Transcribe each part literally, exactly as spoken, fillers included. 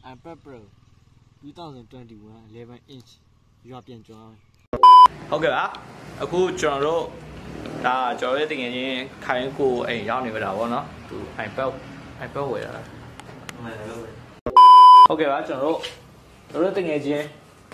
iPad Pro twenty twenty-one eleven inch ရွာပြန်ကျွမ်းဟုတ်ကဲ့ပါအခုကျွန်တော်တို့ဒါကျွန်တော်ရဲ့တကယ်ချင်းခိုင်းကိုအိမ်ရောက်နေကြတာဗောနော်သူ iPad iPad ဝယ်တာဟုတ်ကဲ့ပါကျွန်တော်တို့တို့တကယ်ချင်း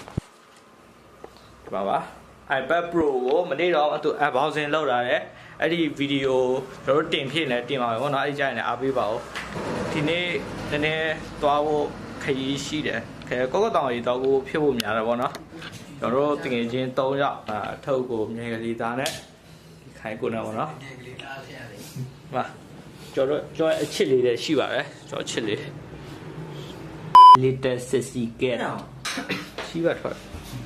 ဒီပါပါ iPad Pro ကိုမနေ့တော့သူ unboxing လုပ်လာတယ်အဲ့ဒီဗီဒီယိုကျွန်တော်တို့တင်ဖြစ်နေတင်ပါမယ်ဗောနော်အဲ့ဒီကြရင်လည်းအားပေးပါဦးဒီနေ့နည်းနည်းသွားဖို့ခရီးရှိတယ်ခဲကောကောတောင်ရီတော့ကိုဖြစ်ဖို့များတယ်ဗောနော်ကျွန်တော်တို့တကယ်ချင်း၃ယောက်အထုတ်ကိုမြေကလေးသားနဲ့ဒီခိုင်းကိုနဲ့ဗောနော်မြေကလေးသားဆရာလေးဟာကျွန်တော်ကျွန်တော်အချစ်လေးတွေရှိပါတယ်ကျွန်တော်အချစ်လေး little sissy cat ရှိပါတော့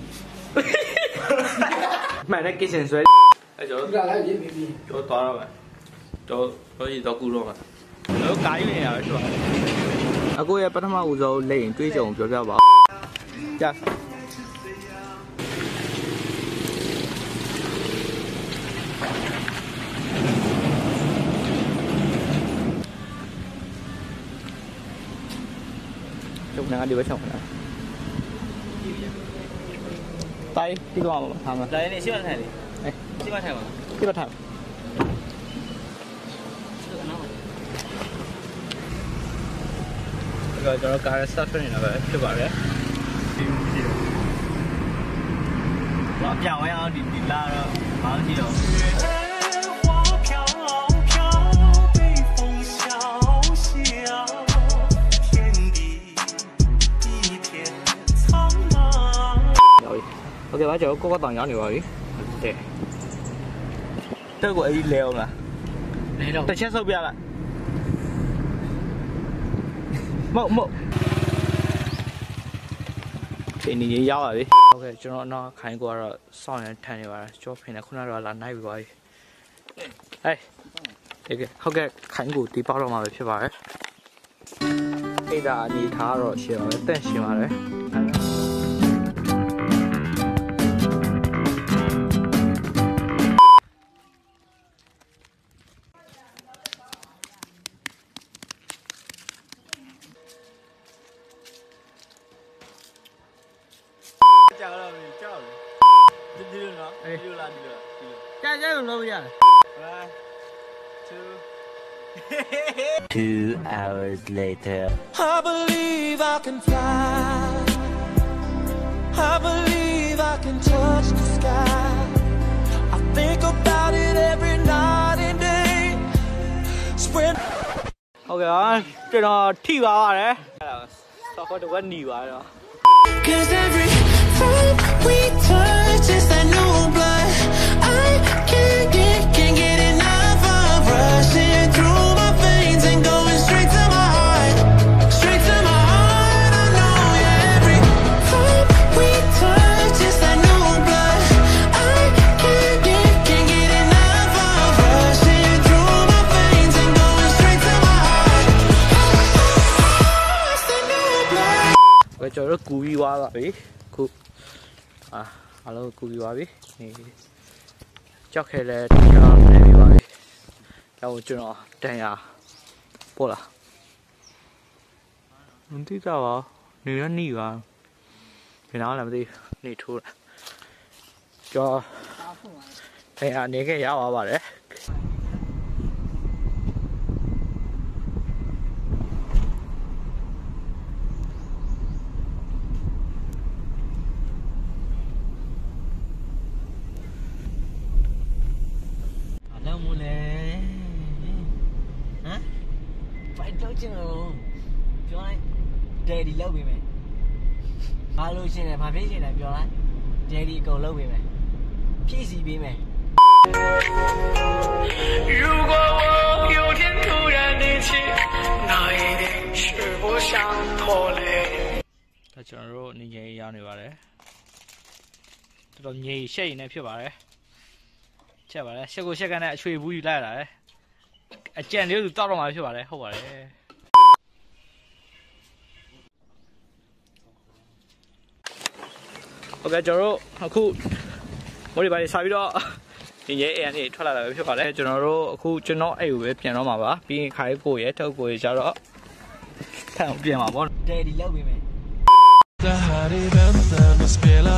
မှန်တဲ့ကိစ္စဆွဲအဲကျွန်တော်ကလည်းရေးပြီးကျွန်တော်သွားတော့မယ်တော့တော့ရတော့ကူတော့မှာတော့ကားကြီးနေရပဲဆိုတော့အကိုရဲ့ပထမဦးဆုံးလက်ရင်တွေးကြုံပြောပြပါကြာကျုပ်နာဒီပဲချောင်းလားတိုင်းဒီကောင်မှာထားမှာတိုင်းနေရှိမှထိုင်လေအဲရှိမှထိုင်ပါရှိမှထိုင်ဒါကျွန်တော်ကားစတာနေလာပဲဖြစ်ပါတယ်ဘာပြောင်းရအောင်ဒီဒီလာတော့ဘာလို့ကြည့်တော့โอเคပါကျွန်တော်ကောကောတောင်ရောက်နေပါပြီတဲ့တက်ကိုအဲ့ဒီလဲအောင်လားလဲတော့တစ်ချက်ဆုပ်ပြလိုက်မဟုတ်မဟုတ်ဒီနေ့ရောက်ပါပြီโอเคကျွန်တော်တော့ခိုင်းကိုကတော့စောင့်ရထန်နေပါတယ်ကြောဖင်နဲ့ခုနကတော့လာနိုင်ပြီပါပြီဟဲ့ဒီကဟုတ်ကဲ့ခိုင်းကိုဒီပေါက်တော့မှာပဲဖြစ်ပါတယ်အိဒါအနေထားတော့ရှင်းပါပဲတန့်ရှင်းပါတယ်ကြောက်တော့ကြောက်တယ်ဒီလိုနော်ဒီလိုလားဒီလိုဒီလိုကြာကြာလုံးလို့ရတယ် one two two hours later I believe I can fly I believe I can touch the sky I think about it every night and day sprint ဟုတ်ကဲ့ပါကျွန်တော်ထိပါပါတယ်ဆော့ဖော်တော့နီးပါတော့ Cause every time we touch it's that new blood I can't get, can't get enough of rushing through my veins and going straight to my heart Straight to my heart, I know yeah, every time we touch it's that new blood I can't get, can't get enough of rushing through my veins and going straight to my heart It's the new blood ဘယ်ကျော်တော့ကူပြီးသွားပါပြီခုအာအားလုံးကူပြီးပါပြီနေကြောက်ခဲလဲတရားနေပြီပါပြီကျောင်းကျွန်တော်တန်ရပို့လားမသိတော့ပါနေရနေပါဘယ်နာလဲမသိနေထိုးတာကျော်တန်ရနေခဲ့ရပါပါတယ်Daddy လောက်ပြီမယ်။ဘာလို့ရှင်းလဲဘာဖြစ်ရှင်းလဲပြောလိုက်။ Daddy အကုန်လောက်ပြီမယ်။ဖြည့်စီပေးမယ်။如果我有天突然离去，那一定是不想拖累。ဒါကျွန်တော်တို့နေငယ်ရောက်နေပါတယ်။တော်တော်ငြိမ်ရှက်ရင်လည်းဖြစ်ပါတယ်။ချက်ပါတယ်။ရှက်ကိုရှက်ကန်နဲ့အချွေဘူးယူလိုက်လာတယ်။အကြံလေးသူတောက်တော့မှဖြစ်ပါတယ်ဟုတ်ပါတယ်။โอเคကျွန်တော်တို့အခုမော်ဒီပါလေးစားပြီးတော့ဒီရဲအေးအနေထွက်လာတာပဲဖြစ်ပါတယ်ကျွန်တော်တို့အခုကျွန်တော်အဲ့ကိုပဲပြန်တော့မှာပါပြီးရင်ခိုင်းကိုရဲထုတ်ကိုရဲကြတော့ထ看我变嘛，我 Daddy love me. Det här är väntan och spela